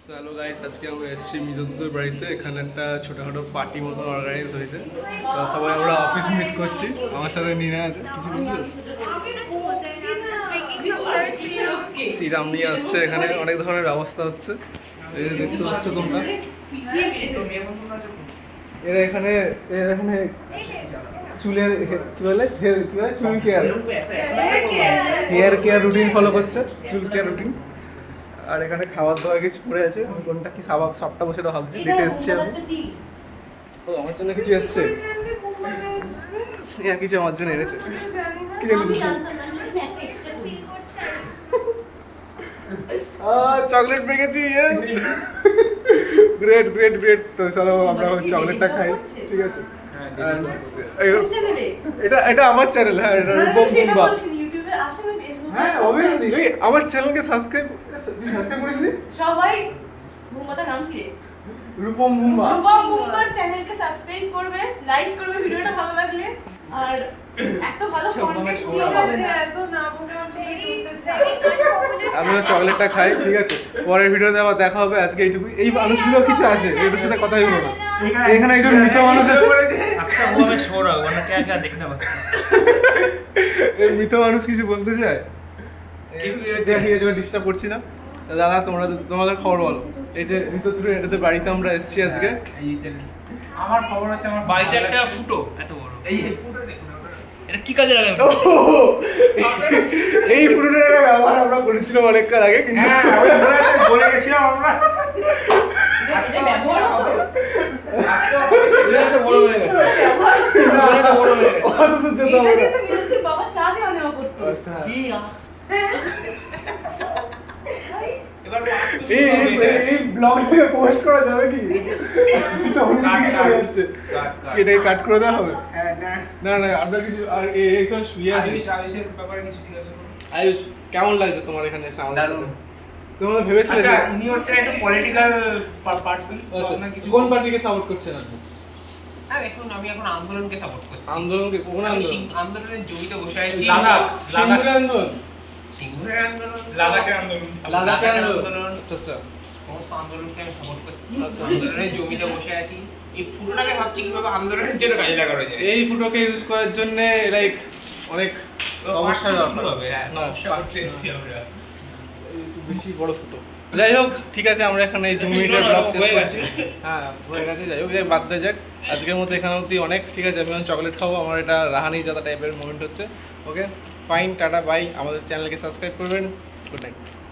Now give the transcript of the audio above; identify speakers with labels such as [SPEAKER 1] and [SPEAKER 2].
[SPEAKER 1] তো hello guys, আজকে আমরা এসেছি মিজোদের বাড়িতে। এখানে একটা ছোটখাটো পার্টি মতো অর্গানাইজ হয়েছে। তো সবাই আমরা অফিস মিট করছি। আমার সাথে নিনা আছে, কিছু সিরাম নিয়ে আসছে। এখানে অনেক ধরনের ব্যবস্থা হচ্ছে, এই যে দেখতে পাচ্ছ তোমরা। এরা এখানে চুলের কি বলে চুল care hair care routine follow করছে, চুল কেয়ার রুটিন। আর এখানে খাবার দাবার কিছু পড়ে আছে, কোনটা কি সবটা বসে ভাবছি। লেটে এসছে আমি, ও আমার জন্য কিছু এসছে, আর কিছু আমার জন্য এনেছে। কি চকলেট পেয়েছি, ইয়েস, গ্রেট গ্রেট গ্রেট। তো চলো আমরা চকলেটটা খাই, ঠিক আছে? এটা আমার চ্যানেল, হ্যাঁ, এটা রূপম মুম্বা। হ্যাঁ অবভিয়াসলি, আমার চ্যানেলকে সাবস্ক্রাইব করেছিস
[SPEAKER 2] সবাই। মুম্বাটার নাম কি?
[SPEAKER 1] রূপম মুম্বা।
[SPEAKER 2] রূপম মুম্বার চ্যানেলকে সাবস্ক্রাইব করবে, লাইক করবে ভিডিওটা ভালো লাগলে। আর একটা ভালো কন্টেন্ট ক্রিয়েট হবে না এত না বলে
[SPEAKER 1] আমরা চকলেটটা খাই, ঠিক আছে? পরের ভিডিওতে আবার দেখা হবে। আজকে এইটুকুই। এই মানুষগুলো কিছু আছে, এদের সাথে কথাই হলো না। এখানে একজন মৃত মানুষ আছে।
[SPEAKER 3] আচ্ছা वो मैं सो रहा हूं वरना क्या क्या देखना बाकी।
[SPEAKER 1] এই মৃত মানুষ কিছু বলতে চায়? দেখি এই জন্য ডিস্টার্ব করছি না। দাদা তোমাদের খবর বলো। এই যে মৃতদের এটাতে বাড়িতে আমরা এসেছি আজকে।
[SPEAKER 3] আমার খবর হচ্ছে আমার বাড়িতে একটা ফুটো এত বড়। এই ফুটো দেখুন, এটা কি কাজে লাগাবে?
[SPEAKER 1] এই ফুটোটার ব্যবহার আমরা করেছিলাম অনেককাল আগে, কিন্তু
[SPEAKER 3] বলে গেছিলাম আমরা।
[SPEAKER 2] এটা ব্যবহার হবে।
[SPEAKER 3] এটা বড় হয়ে গেছে, এটা বড় হয়ে গেছে।
[SPEAKER 2] এটা দিয়ে তো মিরুদের বাবা চা দেওয়া নেওয়া করতো।
[SPEAKER 1] আচ্ছা, এই ব্লগে পোস্ট করা যাবে কি? এটাই কাট করে দেওয়া হবে? না না, আপনার কিছু আর এইখানে শুয়ে আছে।
[SPEAKER 3] আয়ুষের ব্যাপারে কিছু জিজ্ঞাসা করুন।
[SPEAKER 1] আয়ুষ, কেমন লাগছে তোমার এখানে এসে আমাদের সাথে? তোমরা ভেবেছিলে
[SPEAKER 3] আচ্ছা, ইনি হচ্ছেন একটা পলিটিক্যাল পারসন।
[SPEAKER 1] কোন পার্টিকে সাপোর্ট করছেন আপনি?
[SPEAKER 3] হ্যাঁ, দেখুন আমি এখন আন্দোলনকে সাপোর্ট করছি।
[SPEAKER 1] আন্দোলনকে? কোন আন্দোলন?
[SPEAKER 3] আন্দোলনের জড়িত বসে আছি।
[SPEAKER 1] সিঙ্গুর আন্দোলন,
[SPEAKER 3] সিঙ্গুরের আন্দোলন, লাদাখের আন্দোলন,
[SPEAKER 1] লাদাখের আন্দোলন। আচ্ছা,
[SPEAKER 3] সমস্ত আন্দোলনকে আমি সাপোর্ট করছি। আন্দোলনের জমিতে বসে আছি। এই ফুটোটাকে ভাবছি কিভাবে আন্দোলনের জন্য কাজে লাগানো যায়।
[SPEAKER 1] এই ফুটোকে ইউজ করার জন্য লাইক অনেক সমস্যা
[SPEAKER 3] হবে। হ্যাঁ, সমস্যা করতে এসেছি আমরা।
[SPEAKER 1] একটু বেশি বড় ফুটো। যাই হোক, ঠিক আছে, আমরা এখানে এই 2 মিনিটের ব্লগ শেষ করছি। হ্যাঁ, হয়ে গেছে। যাই হোক, বাদ দিয়ে যাক, আজকের মতো এখানে অবধি অনেক। ঠিক আছে, আমি চকলেট খাবো। আমার এটা রাহানি জাদা টাইপের মোমেন্ট হচ্ছে। Okay, fine, tata, bye. আমাদের চ্যানেলকে সাবস্ক্রাইব করবেন। Good night.